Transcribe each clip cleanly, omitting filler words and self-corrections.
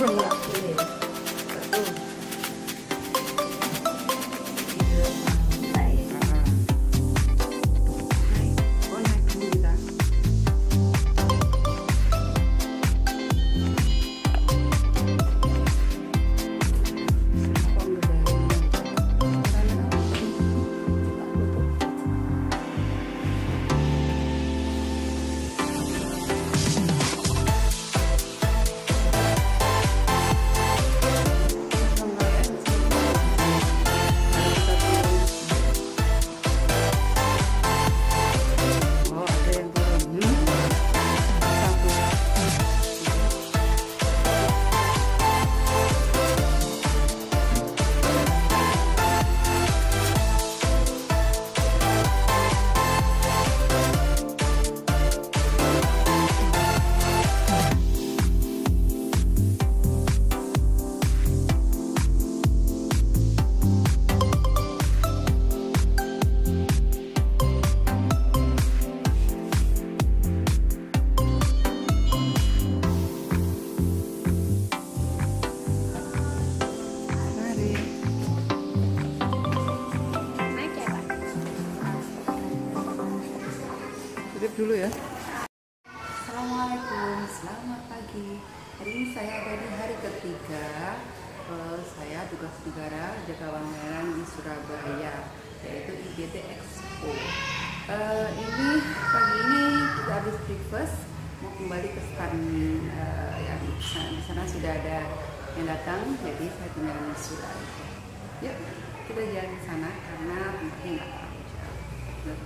enggak? Dulu ya. Assalamualaikum, selamat pagi. Hari ini saya ada di hari ketiga. Saya tugas negara jaga pameran di Surabaya, yaitu IGT Expo. Ini pagi ini kita habis breakfast, mau kembali ke stand yang di sana sudah ada yang datang, jadi saya tinggal menyusul aja. Yuk kita jalan ke sana karena tempatnya nggak terlalu jauh.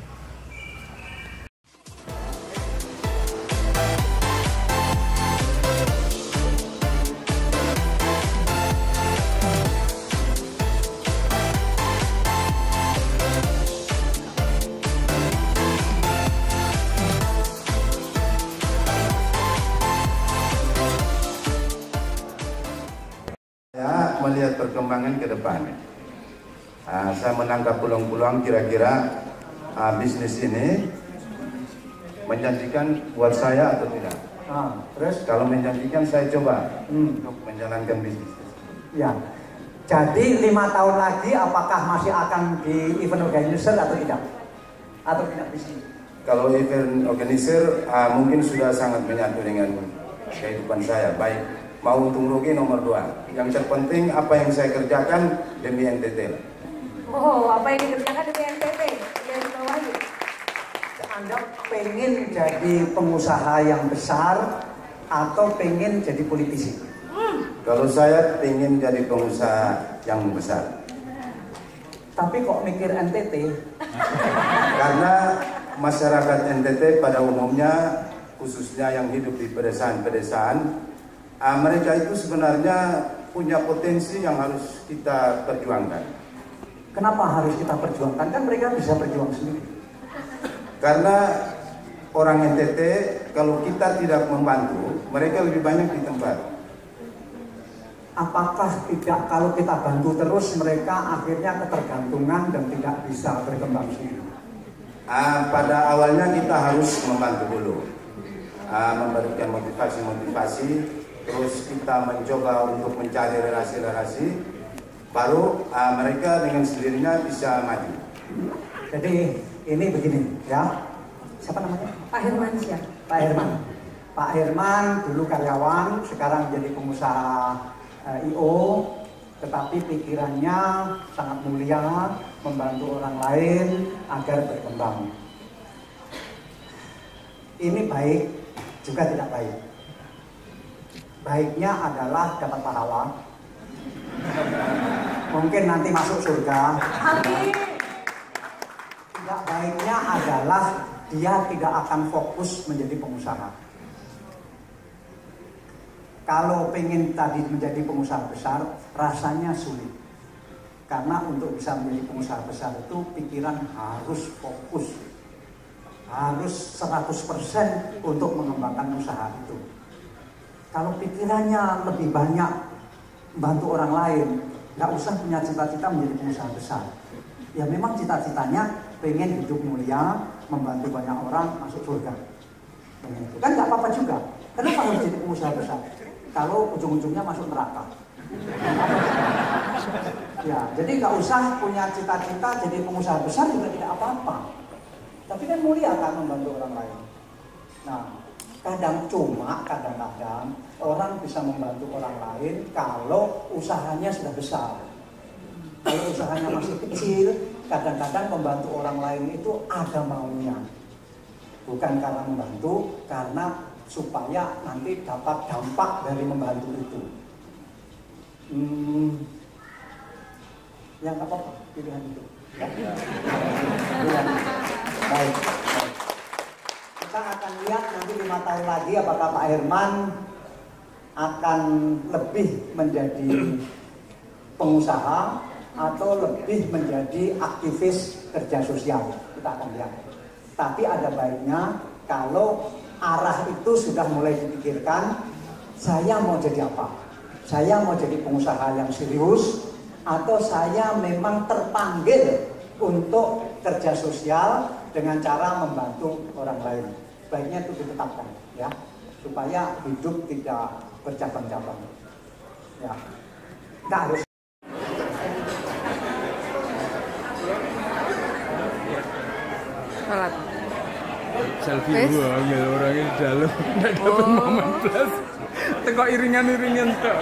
Melihat perkembangan ke depan, saya menangkap peluang-peluang kira-kira bisnis ini menjanjikan buat saya atau tidak. Terus kalau menjanjikan saya coba untuk menjalankan bisnis. Ya, jadi 5 tahun lagi apakah masih akan di event organizer atau tidak? Atau tidak bisnis? Kalau event organizer mungkin sudah sangat menyatu dengan kehidupan saya. Baik, mau untung rugi nomor 2. Yang terpenting apa yang saya kerjakan demi NTT. Oh, apa yang dikerjakan demi NTT? Yang bawahi. Anda pengen jadi pengusaha yang besar atau pengen jadi politisi? Kalau saya pengen jadi pengusaha yang besar. Tapi kok mikir NTT? Karena masyarakat NTT pada umumnya, khususnya yang hidup di pedesaan-pedesaan, mereka itu sebenarnya punya potensi yang harus kita perjuangkan. Kenapa harus kita perjuangkan? Kan mereka bisa berjuang sendiri. Karena orang NTT kalau kita tidak membantu, mereka lebih banyak di tempat. Apakah tidak kalau kita bantu terus mereka akhirnya ketergantungan dan tidak bisa berkembang sendiri? Pada awalnya kita harus membantu dulu, memberikan motivasi-motivasi. Terus kita mencoba untuk mencari relasi-relasi, baru mereka dengan sendirinya bisa maju. Jadi ini begini ya, siapa namanya? Pak Herman siapa? Pak Herman. Pak Herman dulu karyawan, sekarang jadi pengusaha IO, tetapi pikirannya sangat mulia, membantu orang lain agar berkembang. Ini baik, juga tidak baik. Baiknya adalah dapat pahala, mungkin nanti masuk surga. Amin. Tidak baiknya adalah dia tidak akan fokus menjadi pengusaha. Kalau pengen tadi menjadi pengusaha besar, rasanya sulit. Karena untuk bisa menjadi pengusaha besar itu pikiran harus fokus, harus 100% untuk mengembangkan usaha itu. Kalau pikirannya lebih banyak bantu orang lain, nggak usah punya cita-cita menjadi pengusaha besar. Ya memang cita-citanya pengen hidup mulia, membantu banyak orang masuk surga. Kan nggak apa-apa juga. Kenapa harus jadi pengusaha besar? kalau ujung-ujungnya masuk neraka. Ya, jadi nggak usah punya cita-cita jadi pengusaha besar juga tidak apa-apa. Tapi kan mulia kan membantu orang lain. Nah, kadang-kadang orang bisa membantu orang lain kalau usahanya sudah besar. Kalau usahanya masih kecil, kadang-kadang membantu orang lain itu ada maunya. Bukan karena membantu, karena supaya nanti dapat dampak dari membantu itu. Ya nggak apa-apa, pilihan itu. Ya. Baik. Kita akan lihat nanti 5 tahun lagi apakah Pak Herman akan lebih menjadi pengusaha atau lebih menjadi aktivis kerja sosial. Kita akan lihat. Tapi ada baiknya kalau arah itu sudah mulai dipikirkan, saya mau jadi apa? Saya mau jadi pengusaha yang serius atau saya memang terpanggil untuk kerja sosial dengan cara membantu orang lain. Baiknya itu ditetapkan ya, supaya hidup tidak bercabang-cabang. Ya. Nggak harus. Salat. Selfie gua ambil orangnya di dalam, nggak dapat momen plus. Tengok iringan-iringan tuh.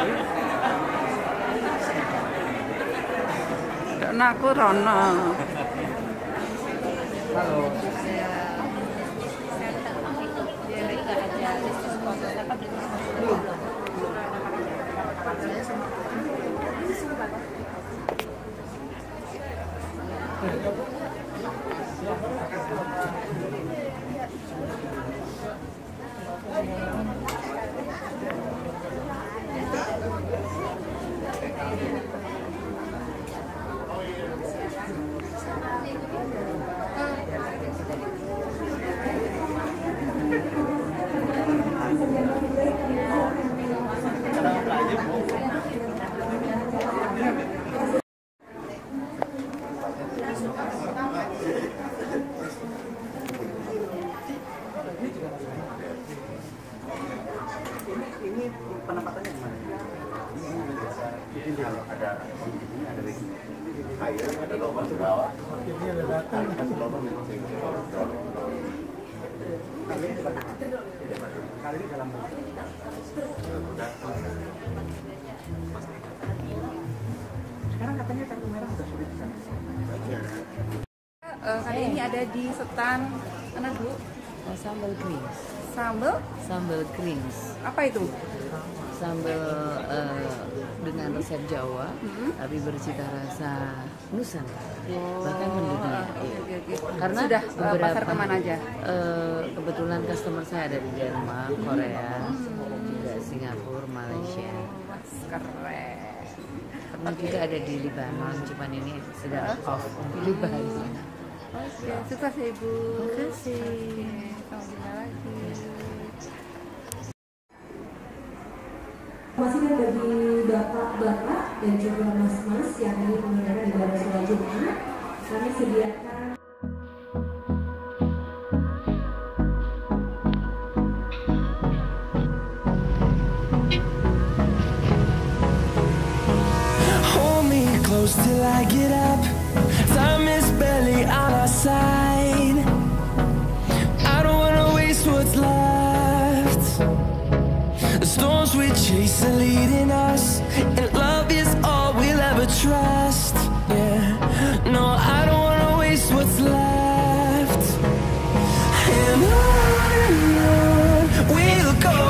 Dan aku Rono. Halo. Ini penempatannya gimana? Kalau ada air, ada lubang di bawah. Kasih lubang di Kali ini dalam sekarang katanya kartu merah sudah sulit di sana. Kali ini ada di stand mana Bu? Sambal greens. Sambal Greens. apa itu? Sambal dengan resep Jawa, tapi bercita rasa Nusantara. Bahkan mendunia. Oke. Karena Sudah beberapa pasar kemana aja? Kebetulan customer saya ada di Denmark, Korea, juga Singapura, Malaysia. Keren. Pernah juga ada di Libanon, cuman ini sedang off di Libanon. Oke, sukses ya Ibu. Terima kasih. Sampai jumpa lagi. Masih bagi bapak-bapak dan juga mas-mas yang ingin mengadakan ibadah sholat Jumat, kami sediakan Hold me close till I get up. Time is barely on our side. I don't wanna waste what's left. The storms we chase are leading us, and love is all we'll ever trust. Yeah, no, I don't wanna waste what's left. And on we'll go,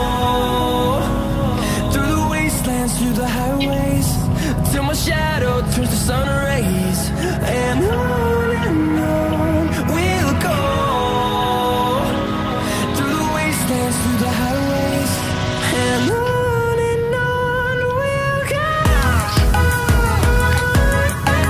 through the wastelands, through the highways, till my shadow turns to sun rays. And on we'll go, through the wastelands, through the highways, and on we'll go.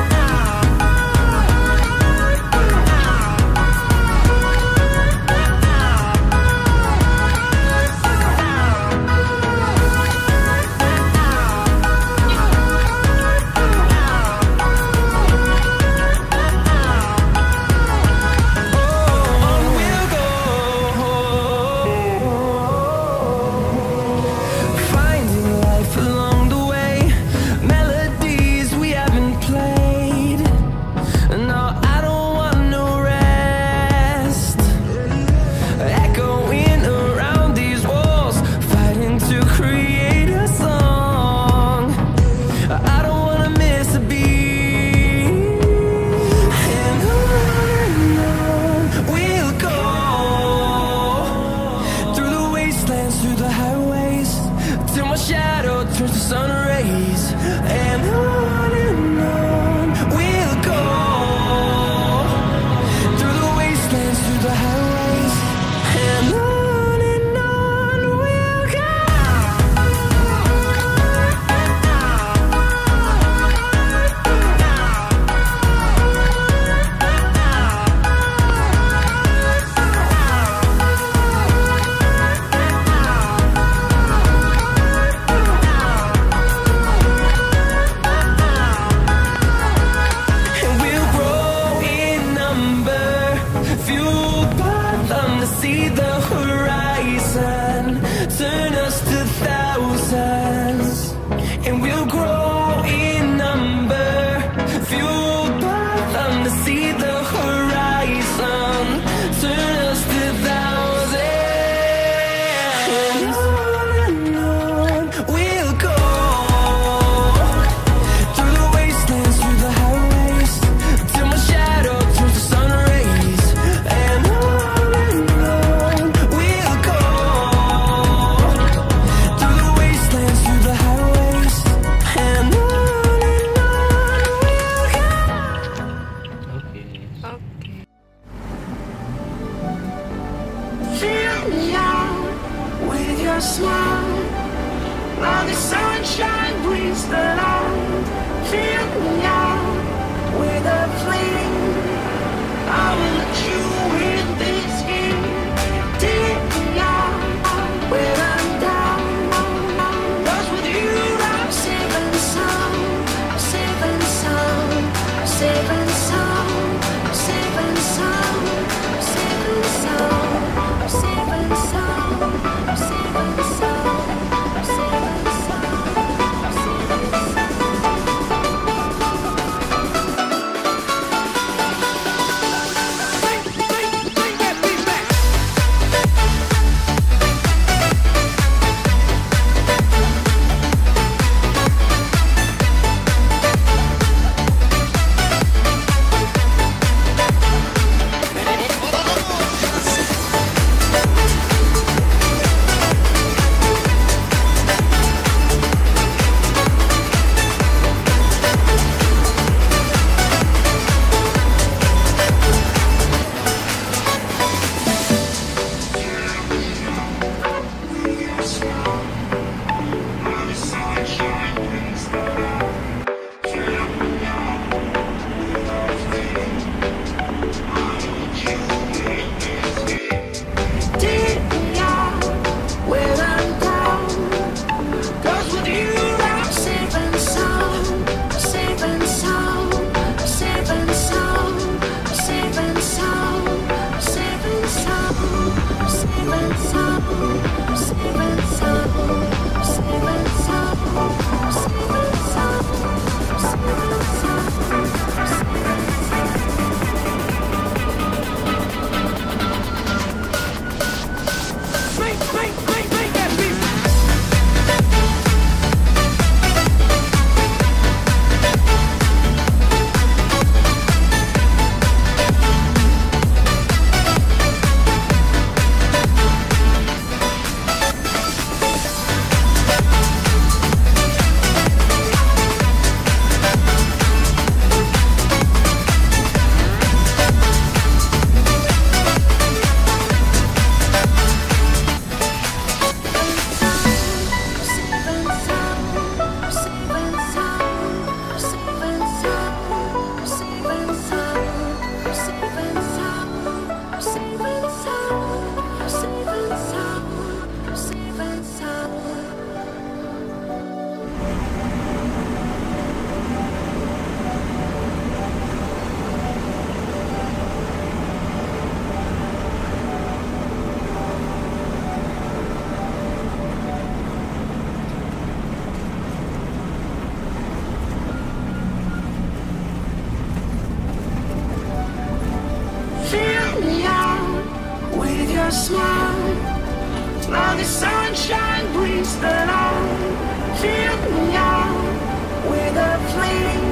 your smile. Now the sunshine brings the light. Fill me out with a flame.